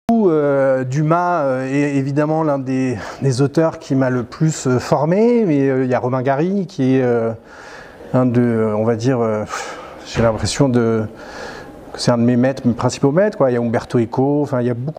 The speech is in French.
Dumas est évidemment l'un des auteurs qui m'a le plus formé, mais il y a Romain Gary qui est un de, on va dire, j'ai l'impression que c'est un de mes maîtres, mes principaux maîtres, quoi. Il y a Umberto Eco, enfin il y a beaucoup